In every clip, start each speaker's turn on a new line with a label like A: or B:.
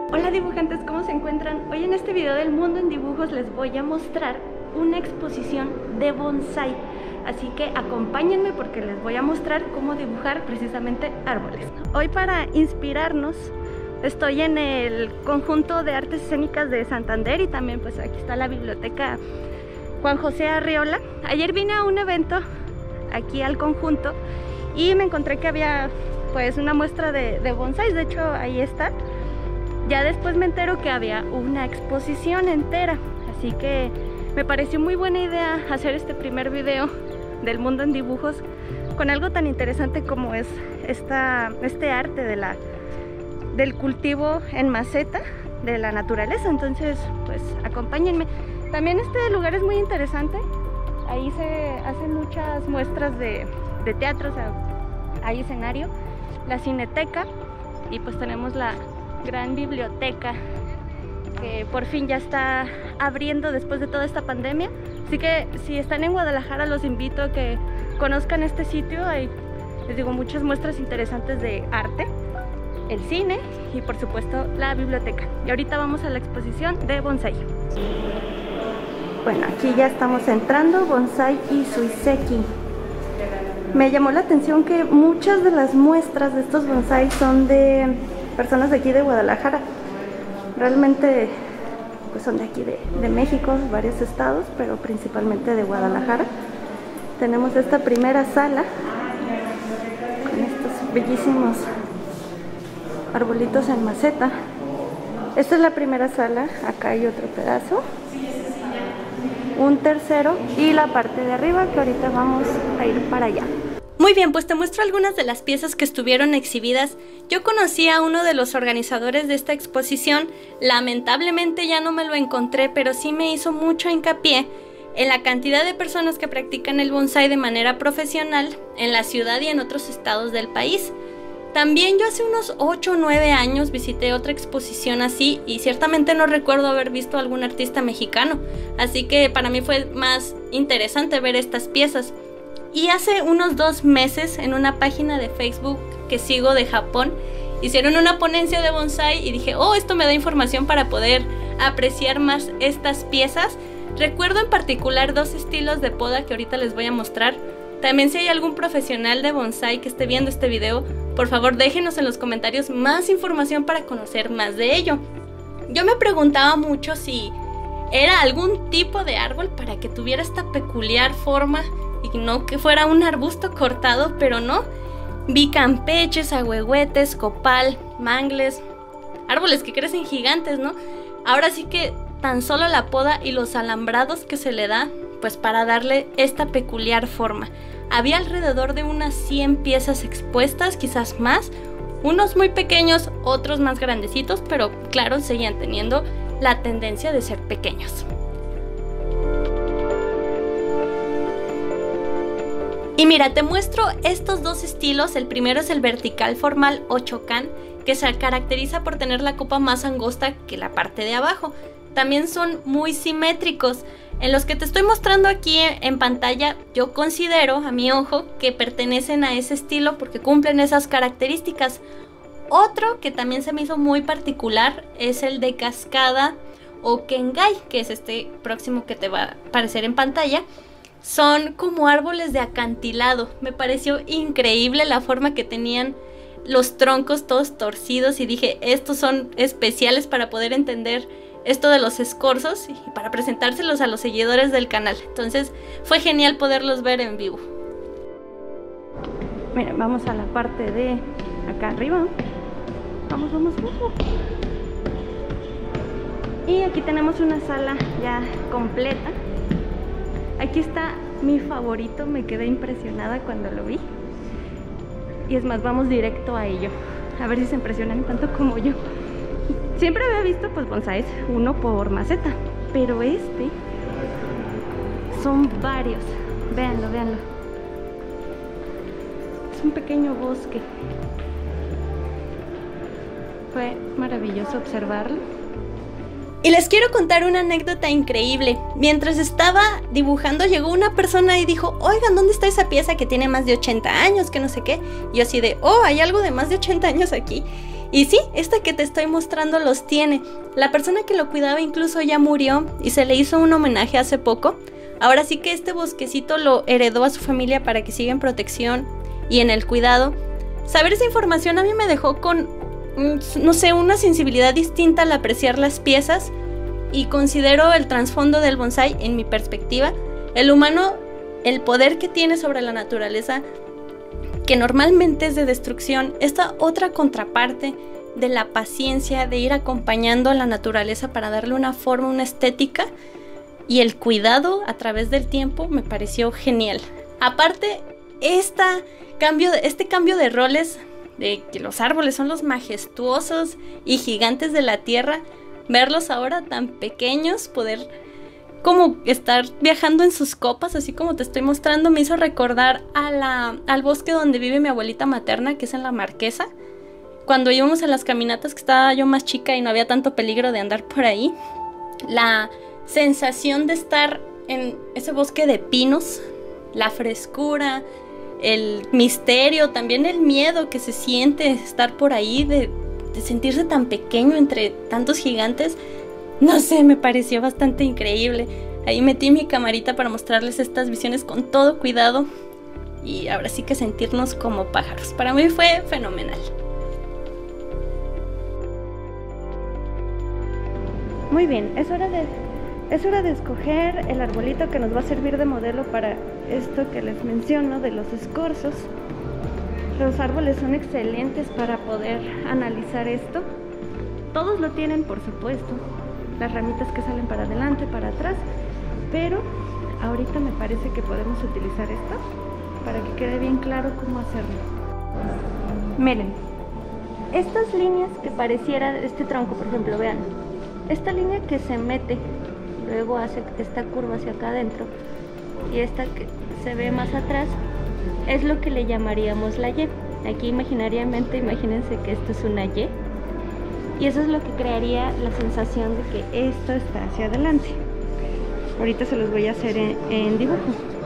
A: Hola dibujantes, ¿cómo se encuentran? Hoy en este video del mundo en dibujos les voy a mostrar una exposición de bonsái. Así que acompáñenme porque les voy a mostrar cómo dibujar precisamente árboles. Hoy, para inspirarnos, estoy en el conjunto de artes escénicas de Santander y también pues aquí está la biblioteca Juan José Arriola. Ayer vine a un evento aquí al conjunto y me encontré que había pues una muestra de bonsáis. De hecho ahí está. Ya después me entero que había una exposición entera, así que me pareció muy buena idea hacer este primer video del mundo en dibujos con algo tan interesante como es este arte del cultivo en maceta de la naturaleza. Entonces pues acompáñenme. También este lugar es muy interesante, ahí se hacen muchas muestras de teatro, o sea, hay escenario, la cineteca y pues tenemos la gran biblioteca que por fin ya está abriendo después de toda esta pandemia. Así que si están en Guadalajara los invito a que conozcan este sitio. Hay, les digo, muchas muestras interesantes de arte, el cine y por supuesto la biblioteca. Y ahorita vamos a la exposición de bonsái. Bueno, aquí ya estamos entrando, Bonsái Isuiseki. Me llamó la atención que muchas de las muestras de estos bonsáis son de personas de aquí de Guadalajara. Realmente pues son de aquí de México, varios estados, pero principalmente de Guadalajara. Tenemos esta primera sala con estos bellísimos arbolitos en maceta. Esta es la primera sala, acá hay otro pedazo, un tercero y la parte de arriba que ahorita vamos a ir para allá.
B: Muy bien, pues te muestro algunas de las piezas que estuvieron exhibidas. Yo conocí a uno de los organizadores de esta exposición, lamentablemente ya no me lo encontré, pero sí me hizo mucho hincapié en la cantidad de personas que practican el bonsái de manera profesional en la ciudad y en otros estados del país. También yo hace unos 8 o 9 años visité otra exposición así y ciertamente no recuerdo haber visto a algún artista mexicano, así que para mí fue más interesante ver estas piezas. Y hace unos 2 meses en una página de Facebook que sigo de Japón hicieron una ponencia de bonsái y dije, oh, esto me da información para poder apreciar más estas piezas. Recuerdo en particular 2 estilos de poda que ahorita les voy a mostrar. También si hay algún profesional de bonsái que esté viendo este video, por favor déjenos en los comentarios más información para conocer más de ello. Yo me preguntaba mucho si era algún tipo de árbol para que tuviera esta peculiar forma y no que fuera un arbusto cortado, pero no. Vi campeches, ahuehuetes, copal, mangles, árboles que crecen gigantes, ¿no? Ahora sí que tan solo la poda y los alambrados que se le da, pues para darle esta peculiar forma. Había alrededor de unas 100 piezas expuestas, quizás más, unos muy pequeños, otros más grandecitos, pero claro, seguían teniendo la tendencia de ser pequeños. Y mira, te muestro estos 2 estilos. El primero es el vertical formal o chocan, que se caracteriza por tener la copa más angosta que la parte de abajo. También son muy simétricos. En los que te estoy mostrando aquí en pantalla, yo considero, a mi ojo, que pertenecen a ese estilo porque cumplen esas características. Otro que también se me hizo muy particular es el de cascada o kengai, que es este próximo que te va a aparecer en pantalla. Son como árboles de acantilado. Me pareció increíble la forma que tenían los troncos todos torcidos y dije, estos son especiales para poder entender esto de los escorzos y para presentárselos a los seguidores del canal. Entonces fue genial poderlos ver en vivo.
A: Miren, vamos a la parte de acá arriba. Vamos. Y aquí tenemos una sala ya completa. Aquí está mi favorito, me quedé impresionada cuando lo vi. Y es más, vamos directo a ello. A ver si se impresionan tanto como yo. Siempre había visto pues bonsáis uno por maceta, pero este son varios. Véanlo. Es un pequeño bosque. Fue maravilloso observarlo.
B: Y les quiero contar una anécdota increíble. Mientras estaba dibujando llegó una persona y dijo, oigan, ¿dónde está esa pieza que tiene más de 80 años? Que no sé qué. Y yo así de, oh, hay algo de más de 80 años aquí. Y sí, este que te estoy mostrando los tiene. La persona que lo cuidaba incluso ya murió y se le hizo un homenaje hace poco. Ahora sí que este bosquecito lo heredó a su familia para que siga en protección y en el cuidado. Saber esa información a mí me dejó con, no sé, una sensibilidad distinta al apreciar las piezas, y considero el trasfondo del bonsái, en mi perspectiva, el humano, el poder que tiene sobre la naturaleza, que normalmente es de destrucción, esta otra contraparte de la paciencia, de ir acompañando a la naturaleza para darle una forma, una estética, y el cuidado a través del tiempo me pareció genial. Aparte, este cambio de roles, de que los árboles son los majestuosos y gigantes de la tierra, verlos ahora tan pequeños, poder como estar viajando en sus copas, así como te estoy mostrando, me hizo recordar al bosque donde vive mi abuelita materna, que es en La Marquesa. Cuando íbamos a las caminatas, que estaba yo más chica y no había tanto peligro de andar por ahí, la sensación de estar en ese bosque de pinos, la frescura, el misterio, también el miedo que se siente estar por ahí, de sentirse tan pequeño entre tantos gigantes, no sé, me pareció bastante increíble. Ahí metí mi camarita para mostrarles estas visiones con todo cuidado y ahora sí que sentirnos como pájaros. Para mí fue fenomenal.
A: Muy bien, es hora de escoger el arbolito que nos va a servir de modelo para esto que les menciono de los escorzos. Los árboles son excelentes para poder analizar esto. Todos lo tienen, por supuesto, las ramitas que salen para adelante, para atrás, pero ahorita me parece que podemos utilizar esto para que quede bien claro cómo hacerlo. Miren, estas líneas que pareciera este tronco, por ejemplo, vean, esta línea que se mete, luego hace esta curva hacia acá adentro, y esta que se ve más atrás, es lo que le llamaríamos la Y. Aquí imaginariamente, imagínense que esto es una Y, y eso es lo que crearía la sensación de que esto está hacia adelante. Ahorita se los voy a hacer en dibujo.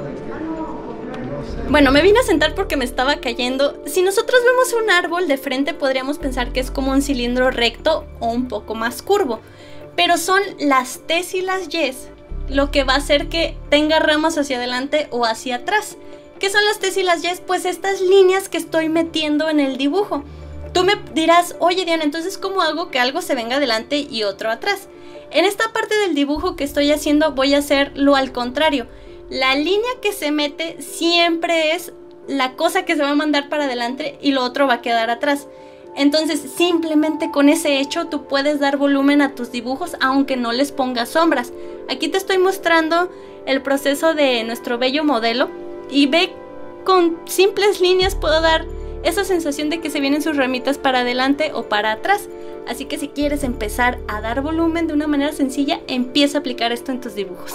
B: Bueno, me vine a sentar porque me estaba cayendo. Si nosotros vemos un árbol de frente, podríamos pensar que es como un cilindro recto o un poco más curvo, pero son las T's y las Y's lo que va a hacer que tenga ramas hacia adelante o hacia atrás. ¿Qué son las T's y las Y's? Pues estas líneas que estoy metiendo en el dibujo. Tú me dirás, oye Diana, entonces ¿cómo hago que algo se venga adelante y otro atrás? En esta parte del dibujo que estoy haciendo voy a hacer lo al contrario. La línea que se mete siempre es la cosa que se va a mandar para adelante y lo otro va a quedar atrás. Entonces simplemente con ese hecho tú puedes dar volumen a tus dibujos aunque no les pongas sombras. Aquí te estoy mostrando el proceso de nuestro bello modelo y ve, con simples líneas puedo dar esa sensación de que se vienen sus ramitas para adelante o para atrás. Así que si quieres empezar a dar volumen de una manera sencilla, empieza a aplicar esto en tus dibujos.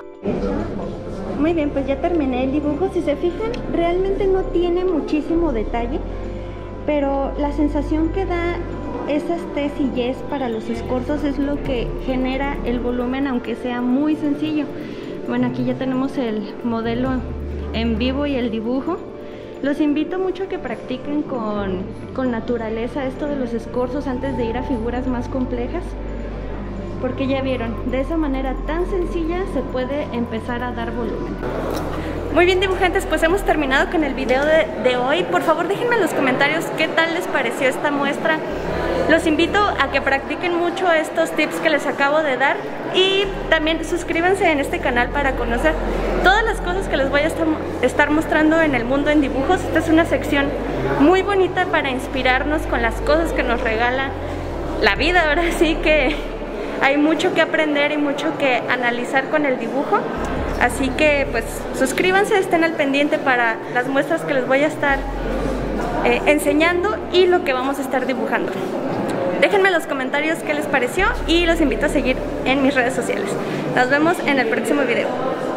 A: Muy bien, pues ya terminé el dibujo. Si se fijan, realmente no tiene muchísimo detalle, pero la sensación que da esas T's y Y's para los escorzos es lo que genera el volumen, aunque sea muy sencillo. Bueno, aquí ya tenemos el modelo en vivo y el dibujo. Los invito mucho a que practiquen con naturaleza esto de los escorzos antes de ir a figuras más complejas, porque ya vieron, de esa manera tan sencilla se puede empezar a dar volumen. Muy bien, dibujantes, pues hemos terminado con el video de hoy. Por favor, déjenme en los comentarios qué tal les pareció esta muestra. Los invito a que practiquen mucho estos tips que les acabo de dar y también suscríbanse en este canal para conocer todas las cosas que les voy a estar mostrando en el mundo en dibujos. Esta es una sección muy bonita para inspirarnos con las cosas que nos regala la vida. Ahora sí que hay mucho que aprender y mucho que analizar con el dibujo. Así que pues suscríbanse, estén al pendiente para las muestras que les voy a estar enseñando y lo que vamos a estar dibujando. Déjenme en los comentarios qué les pareció y los invito a seguir en mis redes sociales. Nos vemos en el próximo video.